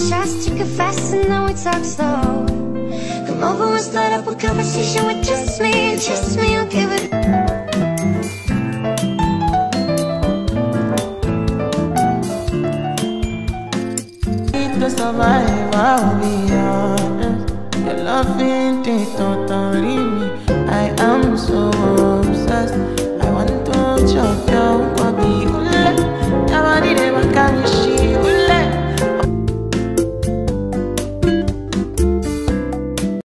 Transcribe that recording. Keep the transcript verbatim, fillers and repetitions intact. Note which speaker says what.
Speaker 1: shots, took it fast, and now we talk slow. Come over and start up a conversation with just me, and just me, I'll give it.
Speaker 2: To survive, I'll be